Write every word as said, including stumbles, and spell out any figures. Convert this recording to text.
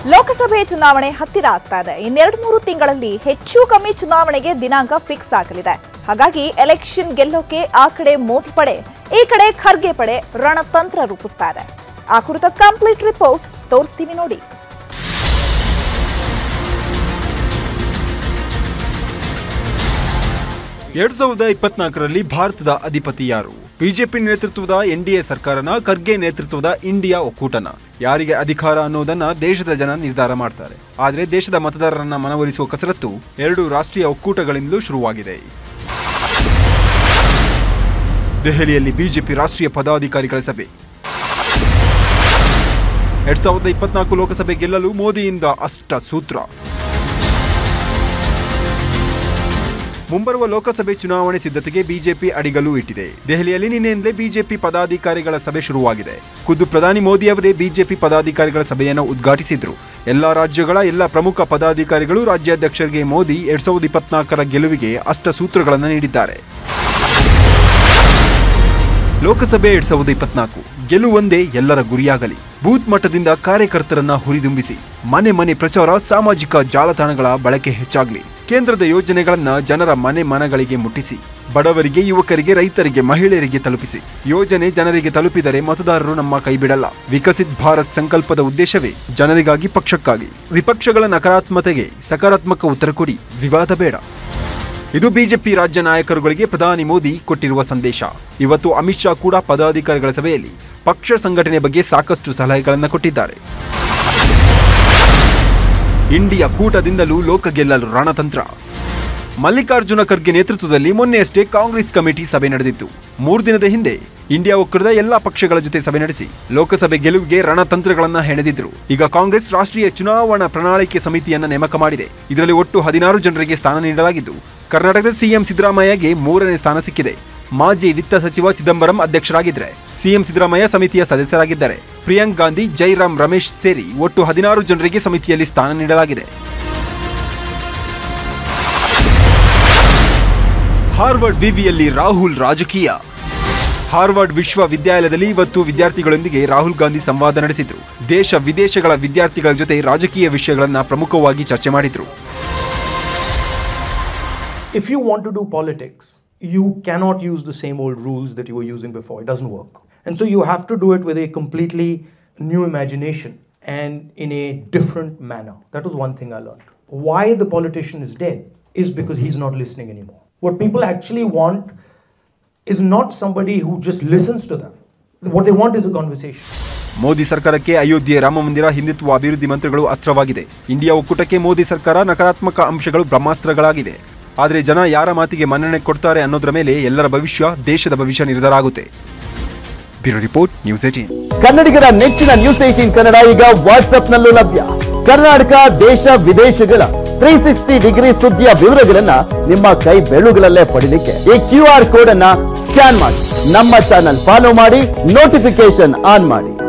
ಲೋಕಸಭೆ ಚುನಾವಣೆ ಹತ್ತಿರ ಆಗ್ತಾ ಇದೆ. ಇನ್ನೆರಡು ಮೂರು ತಿಂಗಳಲ್ಲಿ ಹೆಚ್ಚು ಕಮ್ಮಿ ಚುನಾವಣೆಗೆ ದಿನಾಂಕ ಫಿಕ್ಸ್ ಆಗಲಿದೆ. ಹಾಗಾಗಿ ಎಲೆಕ್ಷನ್ ಗೆಲ್ಲೋಕೆ ಆ ಕಡೆ ಮೋದಿ ಪಡೆ, ಈ ಕಡೆ ಖರ್ಗೆ ಪಡೆ ರಣತಂತ್ರ ರೂಪಿಸ್ತಾ ಇದೆ. ಆ ಕುರಿತ ಕಂಪ್ಲೀಟ್ ರಿಪೋರ್ಟ್ ತೋರಿಸ್ತೀವಿ ನೋಡಿ. ಎರಡ್ ಸಾವಿರದ ಇಪ್ಪತ್ನಾಲ್ಕರಲ್ಲಿ ಭಾರತದ ಅಧಿಪತಿ ಯಾರು? ಬಿಜೆಪಿ ನೇತೃತ್ವದ ಎನ್ಡಿಎ ಸರ್ಕಾರನ, ಖರ್ಗೆ ನೇತೃತ್ವದ ಇಂಡಿಯಾ ಒಕ್ಕೂಟನ? ಯಾರಿಗೆ ಅಧಿಕಾರ ಅನ್ನೋದನ್ನ ದೇಶದ ಜನ ನಿರ್ಧಾರ ಮಾಡ್ತಾರೆ. ಆದರೆ ದೇಶದ ಮತದಾರರನ್ನ ಮನವೊಲಿಸುವ ಕಸರತ್ತು ಎರಡು ರಾಷ್ಟ್ರೀಯ ಒಕ್ಕೂಟಗಳಿಂದಲೂ ಶುರುವಾಗಿದೆ. ದೆಹಲಿಯಲ್ಲಿ ಬಿಜೆಪಿ ರಾಷ್ಟ್ರೀಯ ಪದಾಧಿಕಾರಿಗಳ ಸಭೆ. ಎರಡ್ ಸಾವಿರದ ಇಪ್ಪತ್ನಾಲ್ಕು ಲೋಕಸಭೆ ಗೆಲ್ಲಲು ಮೋದಿಯಿಂದ ಅಷ್ಟ ಸೂತ್ರ. ಮುಂಬರುವ ಲೋಕಸಭೆ ಚುನಾವಣೆ ಸಿದ್ಧತೆಗೆ ಬಿಜೆಪಿ ಅಡಿಗಲ್ಲು ಇಟ್ಟಿದೆ. ದೆಹಲಿಯಲ್ಲಿ ನಿನ್ನೆಯಿಂದಲೇ ಬಿಜೆಪಿ ಪದಾಧಿಕಾರಿಗಳ ಸಭೆ ಶುರುವಾಗಿದೆ. ಖುದ್ದು ಪ್ರಧಾನಿ ಮೋದಿ ಅವರೇ ಬಿಜೆಪಿ ಪದಾಧಿಕಾರಿಗಳ ಸಭೆಯನ್ನು ಉದ್ಘಾಟಿಸಿದ್ರು. ಎಲ್ಲಾ ರಾಜ್ಯಗಳ ಎಲ್ಲ ಪ್ರಮುಖ ಪದಾಧಿಕಾರಿಗಳು ರಾಜ್ಯಾಧ್ಯಕ್ಷರಿಗೆ ಮೋದಿ ಎರಡ್ ಸಾವಿರದ ಇಪ್ಪತ್ನಾಲ್ಕರ ಗೆಲುವಿಗೆ ಅಷ್ಟ ಸೂತ್ರಗಳನ್ನು ನೀಡಿದ್ದಾರೆ. ಲೋಕಸಭೆ ಎರಡ್ ಸಾವಿರದ ಇಪ್ಪತ್ನಾಲ್ಕು ಗೆಲುವೊಂದೇ ಎಲ್ಲರ ಗುರಿಯಾಗಲಿ. ಬೂತ್ ಮಟ್ಟದಿಂದ ಕಾರ್ಯಕರ್ತರನ್ನ ಹುರಿದುಂಬಿಸಿ ಮನೆ ಮನೆ ಪ್ರಚಾರ, ಸಾಮಾಜಿಕ ಜಾಲತಾಣಗಳ ಬಳಕೆ ಹೆಚ್ಚಾಗಲಿ. ಕೇಂದ್ರದ ಯೋಜನೆಗಳನ್ನ ಜನರ ಮನೆ ಮನಗಳಿಗೆ ಮುಟ್ಟಿಸಿ, ಬಡವರಿಗೆ, ಯುವಕರಿಗೆ, ರೈತರಿಗೆ, ಮಹಿಳೆಯರಿಗೆ ತಲುಪಿಸಿ. ಯೋಜನೆ ಜನರಿಗೆ ತಲುಪಿದರೆ ಮತದಾರರು ನಮ್ಮ ಕೈ ಬಿಡಲ್ಲ. ವಿಕಸಿತ್ ಭಾರತ್ ಸಂಕಲ್ಪದ ಉದ್ದೇಶವೇ ಜನರಿಗಾಗಿ, ಪಕ್ಷಕ್ಕಾಗಿ. ವಿಪಕ್ಷಗಳ ನಕಾರಾತ್ಮಕತೆಗೆ ಸಕಾರಾತ್ಮಕ ಉತ್ತರ ಕೊಡಿ, ವಿವಾದ ಬೇಡ. ಇದು ಬಿಜೆಪಿ ರಾಜ್ಯ ನಾಯಕರುಗಳಿಗೆ ಪ್ರಧಾನಿ ಮೋದಿ ಕೊಟ್ಟಿರುವ ಸಂದೇಶ. ಇವತ್ತು ಅಮಿತ್ ಶಾ ಕೂಡ ಪದಾಧಿಕಾರಿಗಳ ಸಭೆಯಲ್ಲಿ ಪಕ್ಷ ಸಂಘಟನೆ ಬಗ್ಗೆ ಸಾಕಷ್ಟು ಸಲಹೆಗಳನ್ನು ಕೊಟ್ಟಿದ್ದಾರೆ. ಇಂಡಿಯಾ ಕೂಟದಿಂದಲೂ ಲೋಕ ಗೆಲ್ಲಲು ರಣತಂತ್ರ. ಮಲ್ಲಿಕಾರ್ಜುನ ಖರ್ಗೆ ನೇತೃತ್ವದಲ್ಲಿ ಮೊನ್ನೆಯಷ್ಟೇ ಕಾಂಗ್ರೆಸ್ ಕಮಿಟಿ ಸಭೆ ನಡೆದಿತ್ತು. ಮೂರು ದಿನದ ಹಿಂದೆ ಇಂಡಿಯಾ ಒಕ್ಕೂಟದ ಎಲ್ಲಾ ಪಕ್ಷಗಳ ಜೊತೆ ಸಭೆ ನಡೆಸಿ ಲೋಕಸಭೆ ಗೆಲುವಿಗೆ ರಣತಂತ್ರಗಳನ್ನ ಹೆಣೆದಿದ್ರು. ಈಗ ಕಾಂಗ್ರೆಸ್ ರಾಷ್ಟ್ರೀಯ ಚುನಾವಣಾ ಪ್ರಣಾಳಿಕೆ ಸಮಿತಿಯನ್ನ ನೇಮಕ ಮಾಡಿದೆ. ಇದರಲ್ಲಿ ಒಟ್ಟು ಹದಿನಾರು ಜನರಿಗೆ ಸ್ಥಾನ ನೀಡಲಾಗಿದ್ದು, ಕರ್ನಾಟಕದ ಸಿಎಂ ಸಿದ್ದರಾಮಯ್ಯಗೆ ಮೂರನೇ ಸ್ಥಾನ ಸಿಕ್ಕಿದೆ. ಮಾಜಿ ವಿತ್ತ ಸಚಿವ ಚಿದಂಬರಂ ಅಧ್ಯಕ್ಷರಾಗಿದ್ದರೆ ಸಿಎಂ ಸಿದ್ದರಾಮಯ್ಯ ಸಮಿತಿಯ ಸದಸ್ಯರಾಗಿದ್ದಾರೆ. ಪ್ರಿಯಾಂಕ್ ಗಾಂಧಿ, ಜೈರಾಮ್ ರಮೇಶ್ ಸೇರಿ ಒಟ್ಟು ಹದಿನಾರು ಜನರಿಗೆ ಸಮಿತಿಯಲ್ಲಿ ಸ್ಥಾನ ನೀಡಲಾಗಿದೆ. ಹಾರ್ವರ್ಡ್ ವಿವಿಯಲ್ಲಿ ರಾಹುಲ್ ರಾಜಕೀಯ. ಹಾರ್ವರ್ಡ್ ವಿಶ್ವವಿದ್ಯಾಲಯದಲ್ಲಿ ಇವತ್ತು ವಿದ್ಯಾರ್ಥಿಗಳೊಂದಿಗೆ ರಾಹುಲ್ ಗಾಂಧಿ ಸಂವಾದ ನಡೆಸಿದ್ರು. ದೇಶ ವಿದೇಶಗಳ ವಿದ್ಯಾರ್ಥಿಗಳ ಜೊತೆ ರಾಜಕೀಯ ವಿಷಯಗಳನ್ನು ಪ್ರಮುಖವಾಗಿ ಚರ್ಚೆ ಮಾಡಿದ್ರು. If you want to do politics, you cannot use the same old rules that you were using before. It doesn't work. And so you have to do it with a completely new imagination and in a different manner. That was one thing I learned. Why the politician is dead is because he's not listening anymore. What people actually want is not somebody who just listens to them. What they want is a conversation. Modi ಸರ್ಕಾರಕ್ಕೆ ಅಯೋಧ್ಯೆ ರಾಮ ಮಂದಿರ ಹಿಂದುತ್ವ ಅಭಿವೃದ್ಧಿ ಮಂತ್ರಿಗಳು ಅಸ್ತ್ರವಾಗಿದೆ. India ಒಕ್ಕೂಟಕ್ಕೆ Modi ಸರ್ಕಾರ ನಕಾರಾತ್ಮಕ ಅಂಶಗಳು ಬ್ರಹ್ಮಾಸ್ತ್ರಗಳಾಗಿವೆ. ಆದರೆ ಜನ ಯಾರ ಮಾತಿಗೆ ಮನ್ನಣೆ ಕೊಡ್ತಾರೆ ಅನ್ನೋದರ ಮೇಲೆ ಎಲ್ಲರ ಭವಿಷ್ಯ, ದೇಶದ ಭವಿಷ್ಯ ನಿರ್ಧಾರ ಆಗುತ್ತೆ. Bureau report, news eighteen. ಕನ್ನಡಿಗರ ನೆಚ್ಚಿನ ನ್ಯೂಸ್ ಏಟೀನ್ ಕನ್ನಡ ಈಗ ವಾಟ್ಸ್ಆಪ್ ನಲ್ಲೂ ಲಭ್ಯ. ಕರ್ನಾಟಕ, ದೇಶ ವಿದೇಶಗಳ ತ್ರೀ ಸಿಕ್ಸ್ಟಿ ಡಿಗ್ರಿ ಸುದ್ದಿಯ ವಿವರಗಳನ್ನ ನಿಮ್ಮ ಕೈ ಬೆರಳುಗಳಲ್ಲೇ ಪಡಿಲಿಕ್ಕೆ ಈ ಕ್ಯೂ ಆರ್ ಕೋಡ್ ಅನ್ನ ಸ್ಕ್ಯಾನ್ ಮಾಡಿ, ನಮ್ಮ ಚಾನಲ್ ಫಾಲೋ ಮಾಡಿ, ನೋಟಿಫಿಕೇಶನ್ ಆನ್ ಮಾಡಿ.